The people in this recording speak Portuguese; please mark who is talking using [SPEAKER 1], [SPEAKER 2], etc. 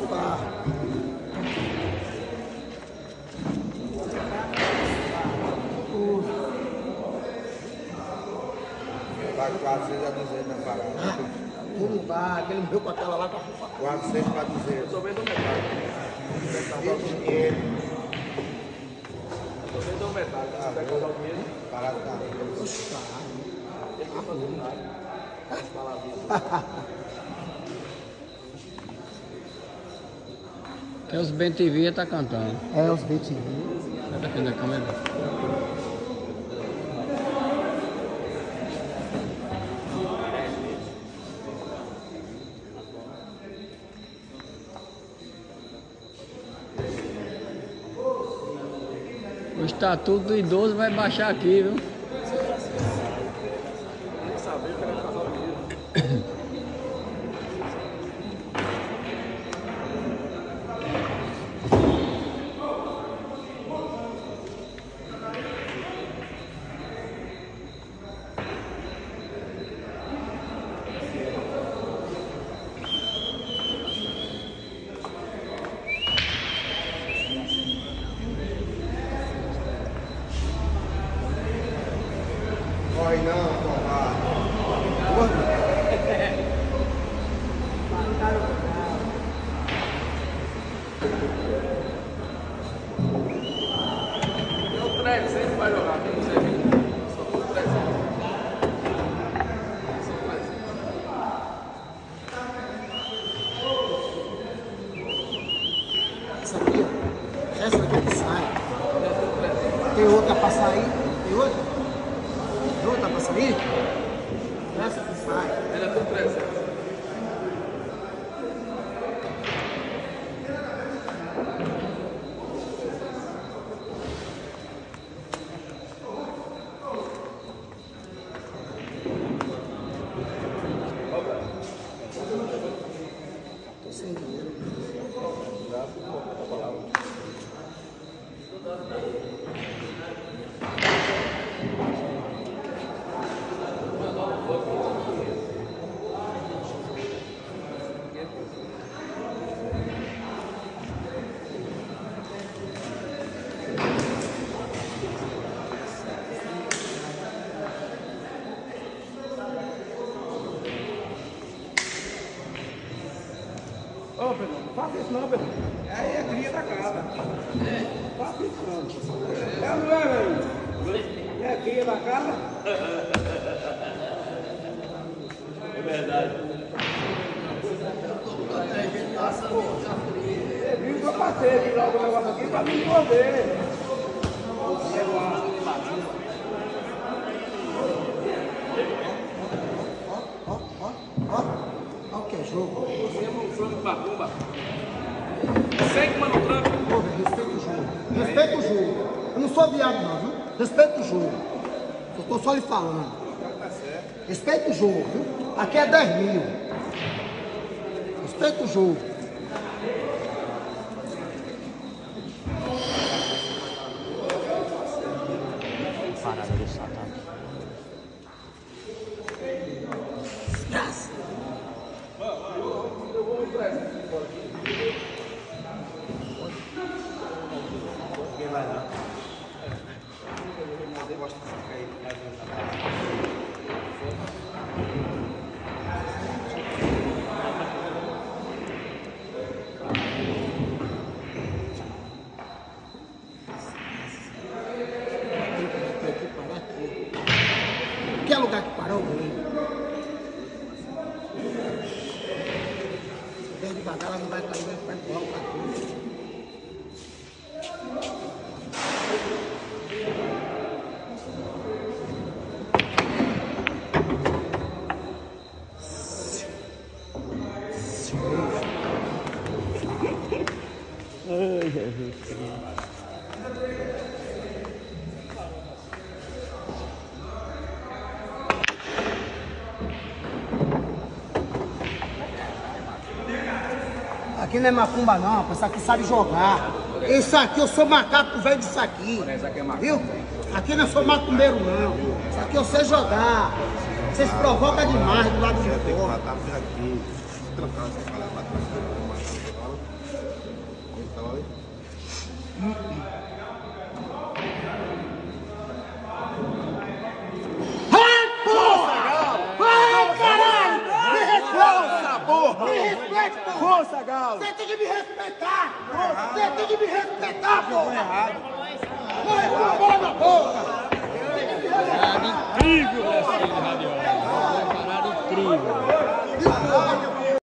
[SPEAKER 1] Paga 400 a 200 na parada.
[SPEAKER 2] Tudo dá, aquele morreu com aquela lá com a fufa.
[SPEAKER 1] 400 para 200.
[SPEAKER 3] Eu tô vendo metade. Eu tô vendo metade. Você vai colocar o dinheiro?
[SPEAKER 1] Parado tá.
[SPEAKER 2] Oxe, tá.
[SPEAKER 3] Ele não faz nada. As palavrinhas.
[SPEAKER 4] Que os BTV tá cantando.
[SPEAKER 2] É, os BTV.
[SPEAKER 4] Tá aqui na câmera. O estatuto do idoso vai baixar aqui, viu?
[SPEAKER 3] Nem saber o que era casar o dinheiro.
[SPEAKER 1] Corre não, porra.
[SPEAKER 3] Deu 300 vai jogar, tem que ser. Só por 300. Só 300.
[SPEAKER 2] Essa aqui, ó. Essa aqui que sai. Tem outra pra sair? Tem outra? Tem outra pra sair? Essa que sai.
[SPEAKER 3] Ele é por 300.
[SPEAKER 2] Tô sem dinheiro.
[SPEAKER 3] Ô, Pedro, não faça isso não, Pedro.
[SPEAKER 1] É a cria da casa.
[SPEAKER 3] Não faça isso não. É, não é, velho? É a cria da casa? É verdade. Você viu que eu passei aqui logo o negócio aqui pra me envolver.
[SPEAKER 2] Ó o que é jogo.
[SPEAKER 3] Você é um frango macumba. Segue, mano, frango.
[SPEAKER 2] Pô, velho, respeita o jogo. Respeita o jogo. Eu não sou viado não, viu? Respeita o jogo. Eu tô só lhe falando. Respeita o jogo, viu? Aqui é 10 mil. Respeita o jogo.
[SPEAKER 4] Parada do Satã.
[SPEAKER 2] Desgraça.
[SPEAKER 1] Quem vai lá? Eu gosto de ficar aí.
[SPEAKER 2] Tem que parar aqui. Qualquer lugar que parar, eu venho. Se der devagar, ela não vai cair, vai empurrar o cartucho.
[SPEAKER 4] Ai, Jesus.
[SPEAKER 2] Aqui não é macumba não, rapaz. Isso aqui sabe jogar. Isso aqui, eu sou macaco velho disso aqui. Viu? Aqui não sou macumbeiro não. Isso aqui eu sei jogar. Vocês provocam demais do lado de fora.
[SPEAKER 1] Matar por aqui. Trancar essa fala, bater.
[SPEAKER 2] respeitar! Você tem que me respeitar, porra! Vai, bola na boca!